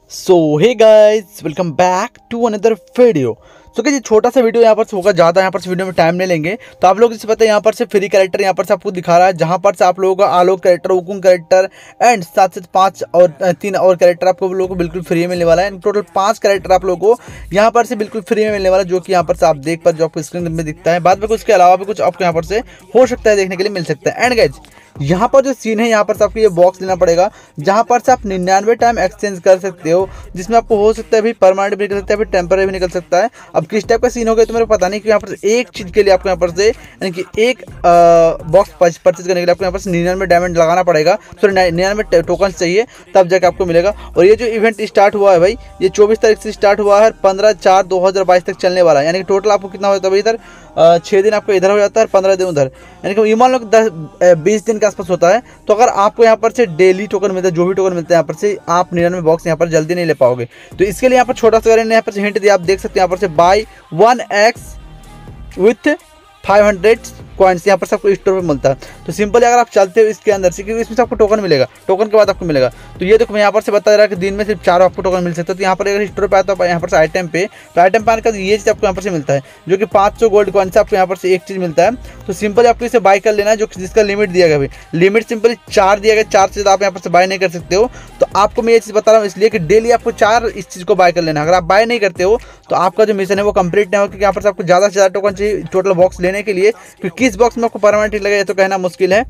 So hey guys, welcome back to another video. So ये छोटा सा वीडियो यहाँ पर से होगा, ज़्यादा यहाँ पर से वीडियो में टाइम नहीं लेंगे। तो आप लोग जैसे पता है यहाँ पर से फ्री कैरेक्टर यहाँ पर से आपको दिखा रहा है, जहाँ पर से आप लोगों का Alok character, Wukong character and साथ साथ 5 और 3 और कैरेक्टर आपको लोगों को बिल्कुल फ्री में मिलने वाला है। टोटल 5 कैरेक्टर आप लोगों को यहाँ पर से बिल्कुल फ्री में मिलने वाला है, जो कि यहाँ पर से आप देख पर जो आपको स्क्रीन में दिखता है। बाद में कुछ के अलावा भी कुछ आपको यहाँ पर से हो सकता है देखने के लिए मिल सकता है। एंड गाइस यहाँ पर जो सीन है, यहाँ पर से आपको ये बॉक्स लेना पड़ेगा, जहाँ पर से आप 99 टाइम एक्सचेंज कर सकते हो, जिसमें आपको हो सकता है भी परमानेंट भी निकल सकता है, फिर टेम्पररी भी निकल सकता है। अब किस टाइप का सीन हो गया तो मेरे को पता नहीं कि यहाँ पर एक चीज़ के लिए आपको यहाँ पर से यानी कि एक बॉक्स परचेज करने के लिए आपको यहाँ पर 99 डायमंड लगाना पड़ेगा। सॉरी 99 टोकन चाहिए, तब जाकर आपको मिलेगा। और ये जो इवेंट स्टार्ट हुआ है भाई, ये 24 तारीख से स्टार्ट हुआ है, 15/4/2022 तक चलने वाला है। यानी कि टोटल आपको कितना होता है भाई, इधर 6 दिन आपको इधर हो जाता है, 15 दिन उधर, यानी कि ये मान लो 20 दिन के आसपास होता है। तो अगर आपको यहाँ पर से डेली टोकन मिलता है, जो भी टोकन मिलता है यहाँ पर से, आप 99 बॉक्स यहाँ पर जल्दी नहीं ले पाओगे। तो इसके लिए यहाँ पर छोटा सा यहाँ पर से हिंट दिया, आप देख सकते हैं यहाँ पर से बाय 1x विथ 500 कॉइन्स यहाँ पर सबको स्टोर पे मिलता है। तो सिंपली अगर आप चलते हो इसके अंदर से, क्योंकि इसमें से आपको टोकन मिलेगा, टोकन के बाद आपको मिलेगा। तो ये देखो मैं यहाँ पर से बता रहा है कि दिन में सिर्फ 4 आपको टोकन मिल सकता है। तो यहाँ पर अगर स्टोर पे आता है यहाँ पर से आइटम पे, तो आइटम पे आने का ये चीज़ आपको यहाँ पर से मिलता है, जो कि 500 गोल्ड कॉइन से आपको यहाँ पर से एक चीज़ मिलता है। तो सिंपली आपको इसे बाय कर लेना है, जो जिसका लिमिट दिया गया भाई, लिमिट सिंपली 4 दिया गया, 4 से आप यहाँ पर से बाय नहीं कर सकते हो। तो आपको मैं ये चीज़ बता रहा हूँ इसलिए कि डेली आपको 4 इस चीज़ को बाय कर लेना है। अगर आप बाय नहीं करते हो तो आपका जो मिशन है वो कंप्लीट नहीं होगा, क्योंकि यहाँ पर आपको ज़्यादा से ज़्यादा टोकन चाहिए टोटल बॉक्स लेने के लिए। क्योंकि किस बॉक्स में आपको परमानेंट लगेगा तो कहना मुश्किल है।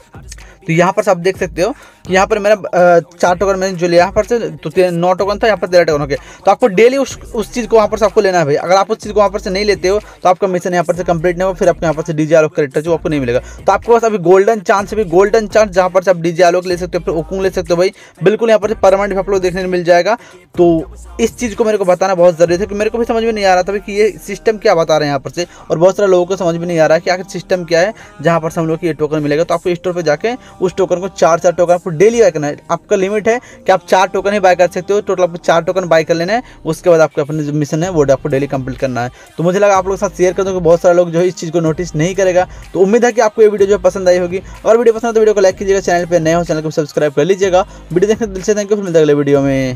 तो यहाँ पर आप देख सकते हो कि यहाँ पर मेरा 4 टोकन मैंने जो लिया यहाँ पर से, तो 9 टोकन था, यहाँ पर 13 टोकन हो गया। तो आपको डेली उस चीज़ को वहाँ पर से आपको लेना है भाई। अगर आप उस चीज़ को वहाँ पर से नहीं लेते हो तो आपका मिशन यहाँ पर से कंप्लीट नहीं होगा, फिर आपको यहाँ पर से डीजे आलोक कैरेक्टर जो आपको नहीं मिलेगा। तो आपके पास अभी गोल्डन चांस है, गोल्डन चांस, जहाँ पर से आप डीजे आलोक ले सकते हो, फिर उकुंग ले सकते हो भाई, बिल्कुल यहाँ पर से परमानेंट आप लोग देखने को मिल जाएगा। तो इस चीज़ को मेरे को बताना बहुत ज़रूरी था, कि मेरे को भी समझ में नहीं आ रहा था कि ये सिस्टम क्या बता रहे हैं यहाँ पर से, और बहुत सारे लोगों को समझ में नहीं आ रहा है कि आखिर सिस्टम क्या है जहाँ पर से हम लोग को ये टोकन मिलेगा। तो आपको स्टोर पर जाके उस टोकन को 4 टोकन आपको डेली बाय करना है। आपका लिमिट है कि आप 4 टोकन ही बाय कर सकते हो, टोटल आपको 4 टोकन बाय कर लेना है। उसके बाद आपको अपने जो मिशन है वो आपको डेली कंप्लीट करना है। तो मुझे लगा आप लोगों के साथ शेयर कर दूं कि बहुत सारे लोग जो है इस चीज़ को नोटिस नहीं करेगा। तो उम्मीद है कि आपको ये वीडियो जो पसंद आई होगी, और वीडियो पसंद है तो वीडियो को लाइक कीजिएगा, चैनल पर नए हो चैनल को सब्सक्राइब कर लीजिएगा। वीडियो देखने दिल से थैंक यू, फिर मिलते हैं अगले वीडियो में।